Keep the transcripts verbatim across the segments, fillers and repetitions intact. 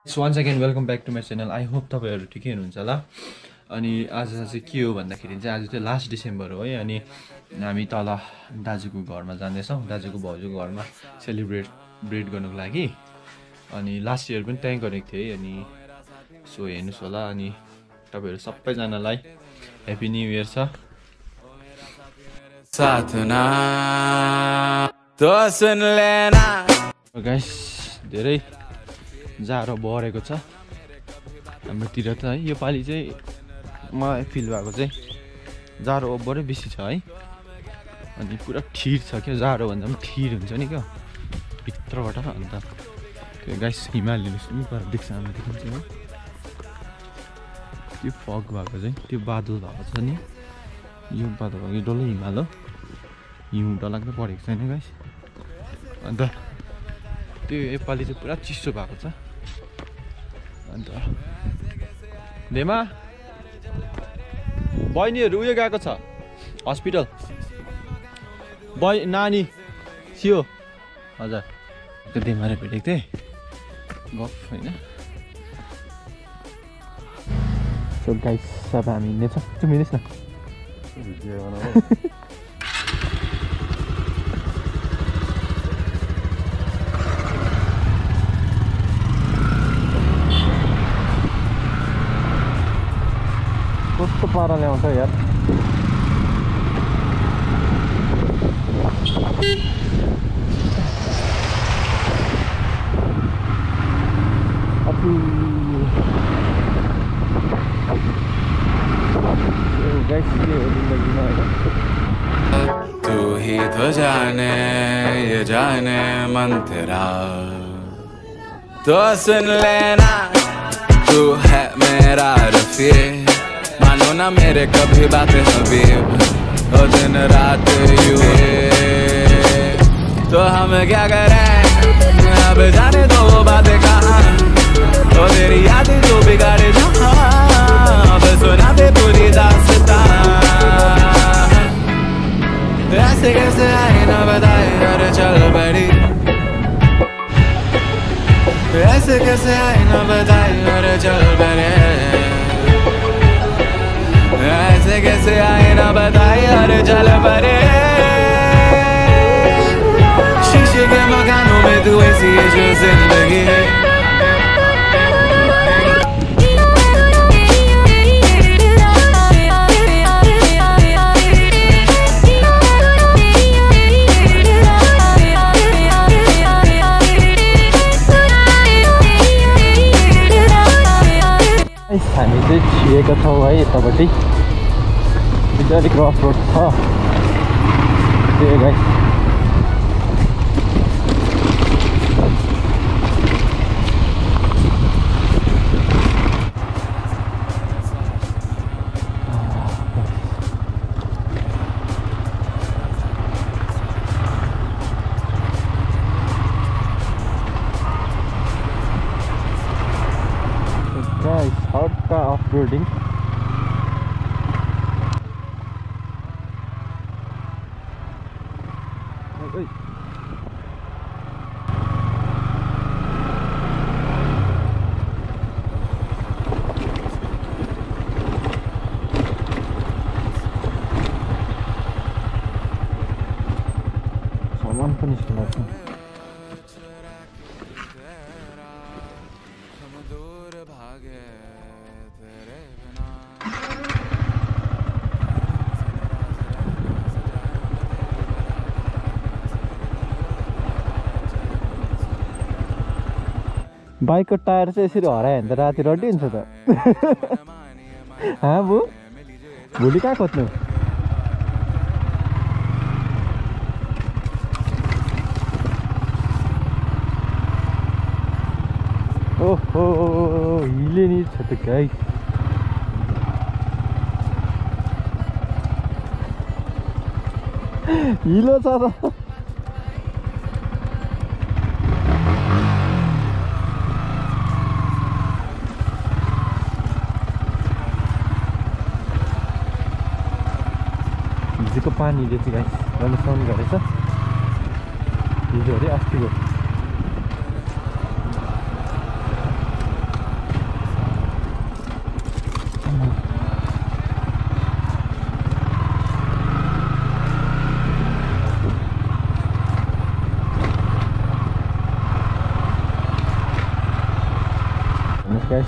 So once again welcome back to my channel. I hope तपाईँहरू ठिकै हुनुहुन्छ होला। अनि आज चाहिँ के हो भन्दाखेरि चाहिँ आज चाहिँ लास्ट डिसेम्बर हो है। अनि हामी तल दाजुको घरमा जाँदैछौँ, दाजुको भाउजूको घरमा सेलिब्रेट ब्रेड गर्नुको लागि। अनि लास्ट इयर पनि त्यहीँ गरेको थिएँ है। अनि सो हेर्नुहोस् होला। अनि तपाईँहरू सबैजनालाई ह्याप्पी न्यु इयर छ। गाइस धेरै जाडो बढेको छ हाम्रोतिर त है। योपालि चाहिँ मलाई फिल भएको चाहिँ जाडो ओभरै बेसी छ है। अनि पुरा ठिर छ क्या, जाडो भन्दा पनि ठिर हुन्छ नि क्या भित्रबाट। अन्त त्यो गाइस हिमालयले पनि पर देख्छ, हामी देखाउँछ है। त्यो फग भएको चाहिँ त्यो बादल भएको छ नि, यो बादल भएको डल्लै हिमाल हो। हिउँ डरलाग्दो परेको छैन गाइस। अन्त त्यो योपालि चाहिँ पुरा चिसो भएको छ। अन्त देमा बहिनीहरू उयो गएको छ हस्पिटल, बहि नानी थियो हजुर। त्यो देमाले भेटेको थिएँ गफ होइन। सो गाइस अब हामी हिँड्नेछ। त्यो मिल्नुहोस् न। कस्तो पाराले आउँछ यार। तू ही तो जाने ये जाने मन तेरा, तो सुन लेना तू है मेरा रफीक। मानो ना मेरे कभी बातें हबीब, ओ दिन रात यू तो हम क्या करें अब जाने दो वो बातें कहाँ। ओ तेरी यादें जो बिगाड़े जहाँ, अब सुना दे पूरी दास्तां। ऐसे कैसे आए ना बताए अरे चल बड़ी, ऐसे कैसे आए ना बताए अरे चल बड़े। ऐसे कैसे आए ना बताए अरे चल बड़े। शीशे के मकानों में तू ऐसी है जो जिंदगी है। हामी चाहिँ छिएको छौँ है यतापट्टि। बिस्तारै क्रस रोड छ त्यो guys. Guys, hardcore off-roading. Hey, saman पनि सुनाउँछ। बाइकको टायर चाहिँ यसरी हरायो भने त राति रड्डी हुन्छ त। हाँ बु भोलि कहाँ खोज्नु? ओहो हिले नि छ त गाइस। हिलो छ त। हिजोको पानीले चाहिँ गाइस रमिसाउनु गरेछ। हिजो अरे अस्तिको हेर्नुहोस् गाइस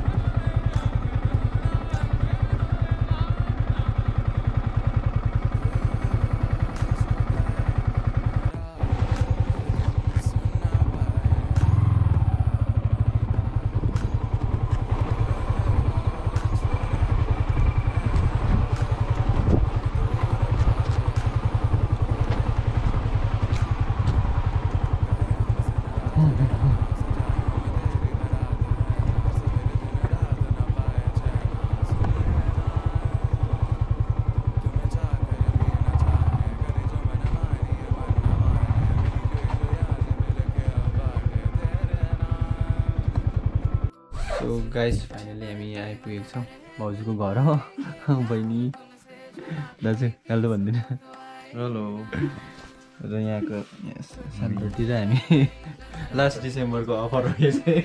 सो गाइस फाइनली हामी यहाँ आइपुगेको छौँ भाउजूको घर हो बहिनी दाजु हेलो भनिदिनु हेलो र यहाँको सानोतिर हामी लास्ट डिसेम्बरको अफर हो यो चाहिँ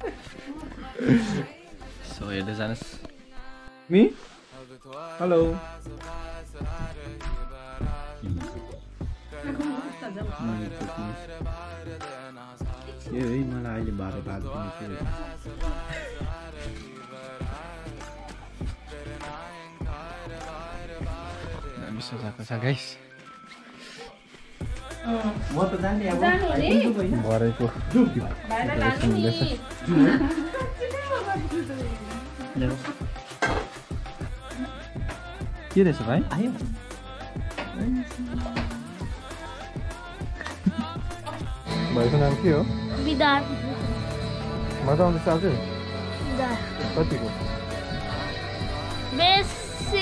सो हेर्दै जानुहोस् मी हेलो ए है मलाई अहिले बाह्र बाह्र हामी सजाएको छ गाइस म त जाने अब भरेको के रहेछ भाइ आयो भाइको नाम के हो विदार मजा आउँदैछ आज कतिको बेसी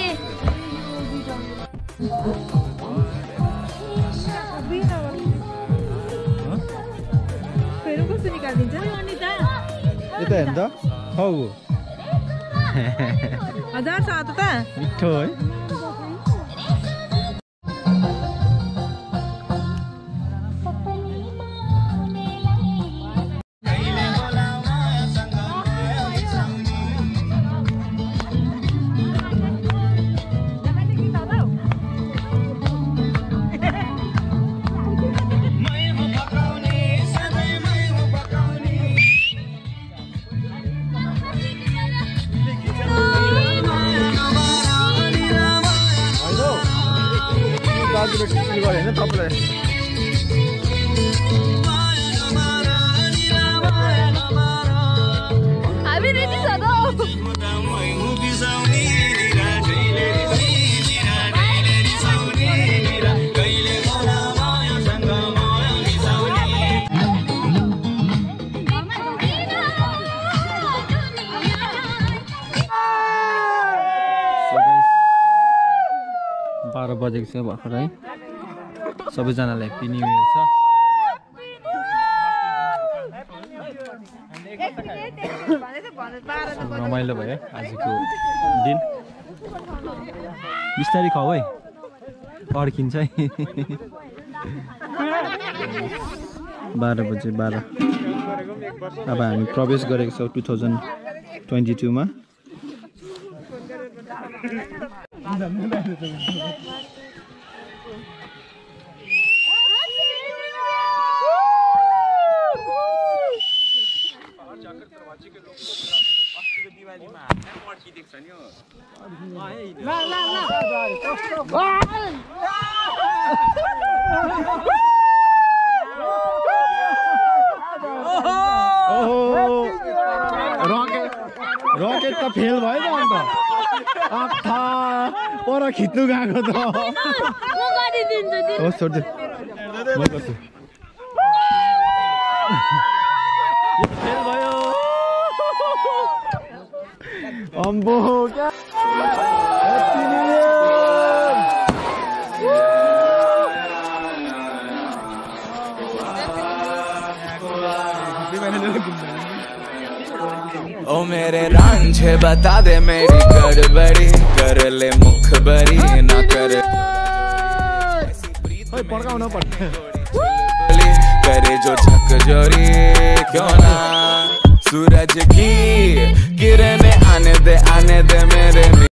फेरि कस्तो निकालिदिन्छ नि अनिता यता हेर्नु त हौ हजार छ त मिठो है दाजुले टिफिन गरे होइन तपाईँलाई हामी रेडी छ त बाह्र बजेको छ भर्खर है सबैजनालाई ह्याप्पी न्यु इयर छ रमाइलो भयो आजको दिन बिस्तारै खाऊ है पर्खिन्छ है बाह्र बजे बाह्र अब हामी प्रवेश गरेको छौँ टु थाउजन्ड ट्वेन्टी टूमा रकेट त फेल भयो त अन्त आथा पर खिच्नु गएको त होस् छोड्छु म गर्छु फेल भयो अम्बो क्या ओ मेरे रांझे बता दे मेरी गड़बड़ी कर ले मुखबरी ना कर पड़काउन पर्छ करे जो झकझोरी क्यों ना सूरज की किरण